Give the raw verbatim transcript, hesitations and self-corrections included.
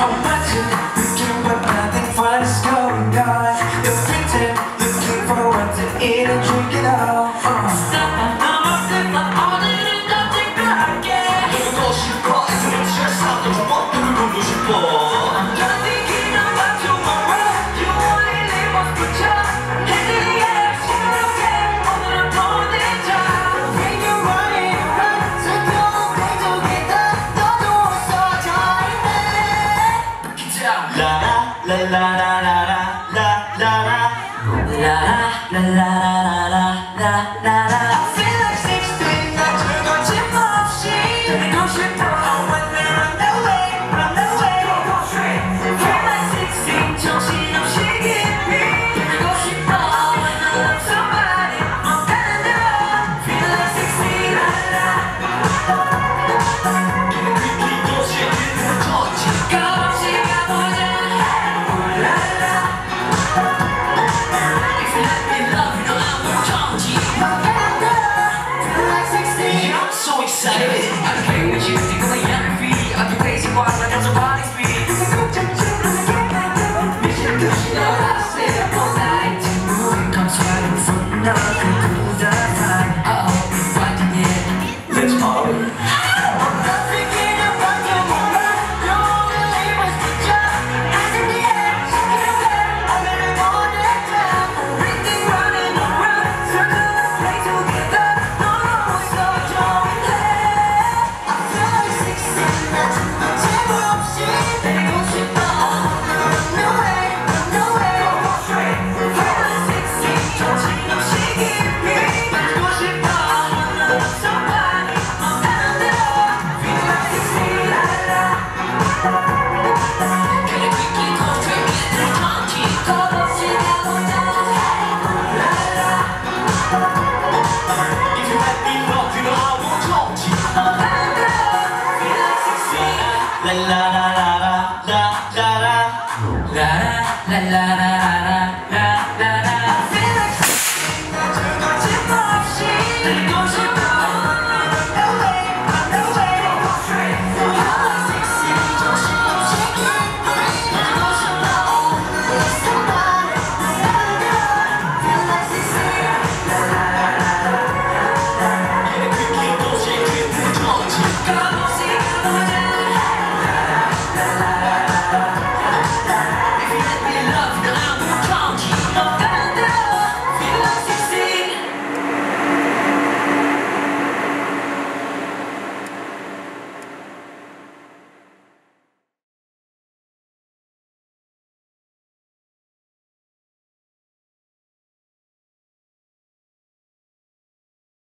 I'm watching, looking but nothing fun is going on. You're pretend, looking for what to eat and drink it all. uh. I'm a flip-flop, all in it, nothing but yeah. 놀고 싶어, 애들은 실수하고 좀 뻗들을 보고 싶어. I'm just thinking about tomorrow. You only live once per child. Head in the air, 시끄럽게 오늘은 보내자. When you're running around, 슬퍼도 계속이다. 너도 없어져 있네. 라라 라라라라라 라라라 라라라라라라라라. I feel like sixteen, 난 거침없이 달리고 싶어. When we're on the way, on the way. Feel like sixteen, 정신없이 깊이 달리고 싶어. When I love somebody, 못 가는 대로. Feel like sixteen, 라라. 도시에 있는 터치. 같이 가보자. 라라. If you let me love you, know I will change you. Feel like sixteen, I'm so excited. I play with you, think of my young feet. I can crazy walk like I'm somebody's feet. Mission to know how to stay up all night. It comes right in front of the cool the vibe. I hope you find it. Let's party. I'm not thinking about tomorrow. You only live once per child. Hands in the air, shake it away. I'm in a morning time. Everything running around, circle and play together. No, no, so join hands. I feel like sixteen, 난 거침없이 달리고 싶어. Run away, run away. Feel like sixteen, 정신없이 깊이 달리고 싶어. Love somebody, 못 가는 대로. Feel like sixteen, 라라. 그래 quickly go straight get the country. 겁없이 가보자. 라라. If you let me love you, know I will change you. 못 가는 대로. Feel like sixteen, 라라라라라라라. 라라 라라라라.